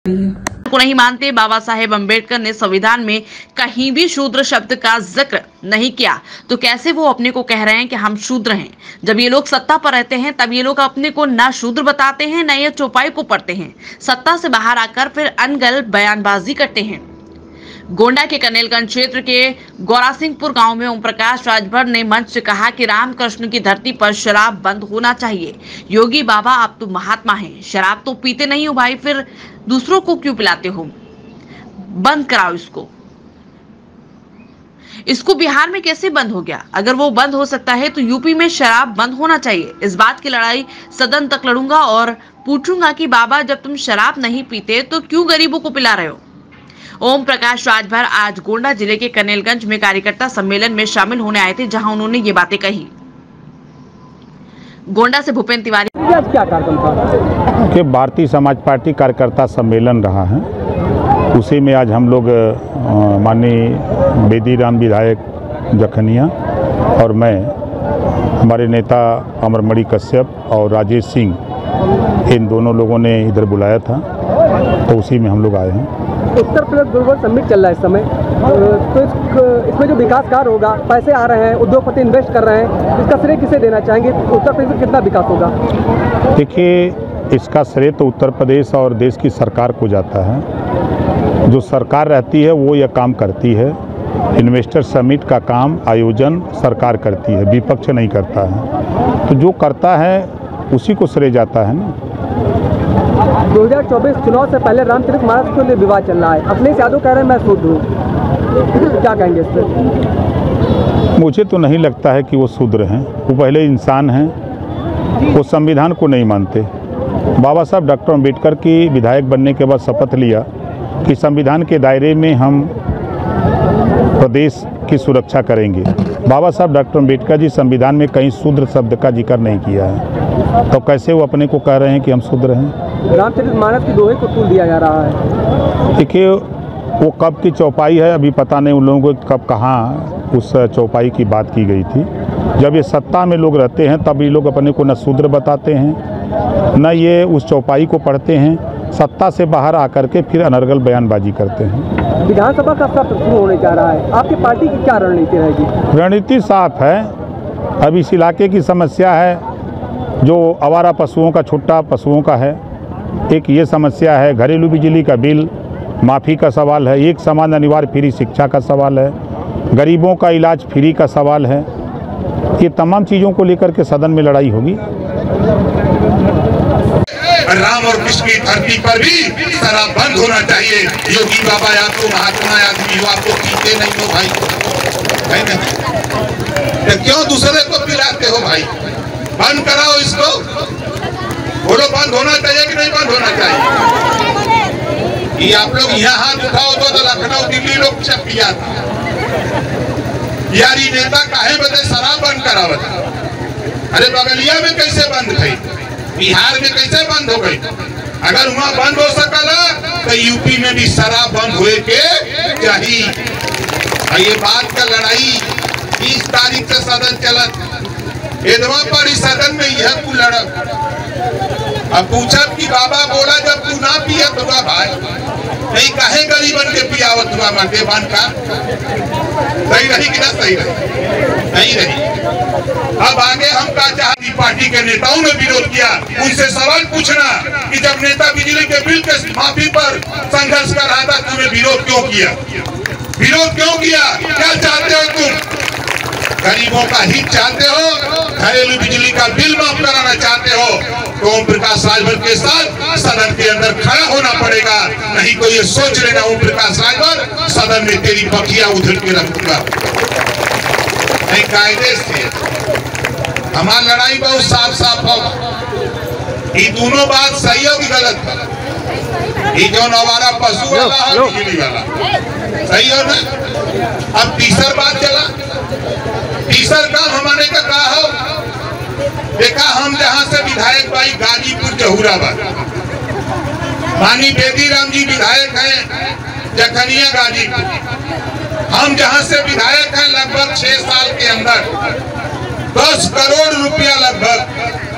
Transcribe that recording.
को नहीं मानते। बाबा साहेब अम्बेडकर ने संविधान में कहीं भी शूद्र शब्द का जिक्र नहीं किया, तो कैसे वो अपने को कह रहे हैं कि हम शूद्र हैं। जब ये लोग सत्ता पर रहते हैं तब ये लोग अपने को ना शूद्र बताते हैं, ना ये चौपाई को पढ़ते हैं। सत्ता से बाहर आकर फिर अनगल बयानबाजी करते हैं। गोंडा के कनेलगंज क्षेत्र के गौरासिंहपुर गांव में ओम प्रकाश राजभर ने मंच से कहा कि रामकृष्ण की धरती पर शराब बंद होना चाहिए। योगी बाबा आप तो महात्मा हैं, शराब तो पीते नहीं हो भाई, फिर दूसरों को क्यों पिलाते हो? बंद कराओ इसको बिहार में कैसे बंद हो गया? अगर वो बंद हो सकता है तो यूपी में शराब बंद होना चाहिए। इस बात की लड़ाई सदन तक लड़ूंगा और पूछूंगा कि बाबा जब तुम शराब नहीं पीते तो क्यों गरीबों को पिला रहे हो? ओम प्रकाश राजभर आज गोंडा जिले के कनेलगंज में कार्यकर्ता सम्मेलन में शामिल होने आए थे, जहां उन्होंने ये बातें कही। गोंडा से भूपेंद्र तिवारी। क्या कार्यक्रम था? कि भारतीय समाज पार्टी कार्यकर्ता सम्मेलन रहा है, उसी में आज हम लोग माननीय बेदीराम विधायक जखनिया और मैं, हमारे नेता अमरमणि कश्यप और राजेश सिंह, इन दोनों लोगों ने इधर बुलाया था, तो उसी में हम लोग आए हैं। उत्तर प्रदेश ग्लोबल समिट चल रहा है इस समय, तो इसमें जो विकास कार्य होगा, पैसे आ रहे हैं, उद्योगपति इन्वेस्ट कर रहे हैं, इसका श्रेय किसे देना चाहेंगे? उत्तर प्रदेश में कितना विकास होगा? देखिए, इसका श्रेय तो उत्तर प्रदेश और देश की सरकार को जाता है। जो सरकार रहती है वो यह काम करती है। इन्वेस्टर समिट का काम आयोजन सरकार करती है, विपक्ष नहीं करता है। तो जो करता है उसी को श्रेय जाता है ना। 2024 चुनाव से पहले रामचरित मानस के लिए विवाद चल रहा है। अखिलेश यादव कह रहे हैं मैं शुद्ध हूँ, क्या कहेंगे इस पर? मुझे तो नहीं लगता है कि वो शूद्र हैं। वो पहले इंसान हैं, वो संविधान को नहीं मानते। बाबा साहब डॉक्टर अम्बेडकर की विधायक बनने के बाद शपथ लिया कि संविधान के दायरे में हम प्रदेश की सुरक्षा करेंगे। बाबा साहब डॉक्टर अम्बेडकर जी संविधान में कहीं शूद्र शब्द का जिक्र नहीं किया है, तो कैसे वो अपने को कह रहे हैं कि हम शूद्र हैं? रामचरितमानस की दोहे को तूल दिया जा रहा है। देखिए, वो कब की चौपाई है अभी पता नहीं उन लोगों को, कब कहाँ उस चौपाई की बात की गई थी। जब ये सत्ता में लोग रहते हैं तब ये लोग अपने को न शूद्र बताते हैं, न ये उस चौपाई को पढ़ते हैं। सत्ता से बाहर आकर के फिर अनर्गल बयानबाजी करते हैं। विधानसभा का सत्र शुरू होने जा रहा है, आपकी पार्टी की क्या रणनीति रहेगी? रणनीति साफ है। अब इस इलाके की समस्या है जो आवारा पशुओं का, छुट्टा पशुओं का है। एक ये समस्या है, घरेलू बिजली का बिल माफ़ी का सवाल है, एक समान अनिवार्य फ्री शिक्षा का सवाल है, गरीबों का इलाज फ्री का सवाल है। ये तमाम चीज़ों को लेकर के सदन में लड़ाई होगी। राम और कृष्ण की धरती पर भी शराब बंद होना चाहिए। योगी बाबा आपको महात्मा आदमी हो, आपको पीते नहीं हो भाई, है ना? तो क्यों दूसरे को पिलाते हो भाई? बंद कराओ इसको। बोलो बंद होना चाहिए कि नहीं बंद होना चाहिए? ये आप लोग यहाँ हाथ उठाओ तो लखनऊ दिल्ली लोग सब किया था। यारी नेता काहे बदे शराब बंद करावत? अरे बगलिया में कैसे बंद थी, बिहार में कैसे बंद हो गई? अगर वहां बंद हो सकला तो यूपी में भी शराब बंद हुए के चाहिए। ये बात का लड़ाई 20 तारीख से सदन चलत एदवा पर इस सदन में यह को लड़ब। अब पूछा कि बाबा बोला जब तू ना पियत हुआ भाई, नहीं काहे गरीबन के पियावत हुआ मर्दे बन का? सही रही कि ना सही रही? नहीं रही। अब आगे हम का चाहती पार्टी के नेताओं ने विरोध किया, उनसे सवाल पूछना कि जब नेता बिजली के बिल के माफी पर संघर्ष कर रहा था, तुमने विरोध क्यों किया? विरोध क्यों किया? क्या चाहते हो तुम? गरीबों का हित चाहते हो? घरेलू बिजली का बिल माफ कराना चाहते हो? तो ओम प्रकाश राजभर के साथ सदन के अंदर खड़ा होना पड़ेगा, नहीं तो ये सोच लेना ओम प्रकाश राजभर सदन में तेरी बखिया उधर के रखूंगा। नहीं, कायदे से हमारी लड़ाई बहुत साफ साफ होगा। ये दोनों बात सही हो कि गलत? ये जो नवारा पशु वाला है, बिजली वाला, सही हो ना? अब तीसर बात चला। तीसर काम हमारे का कहा हो, देखा हम जहां से विधायक भाई गाजीपुर जहूराबाद, माननीय बेदीराम जी विधायक हैं जखनिया गाजीपुर। हम जहां से विधायक हैं लगभग 6 साल के अंदर 10 करोड़ रुपया लगभग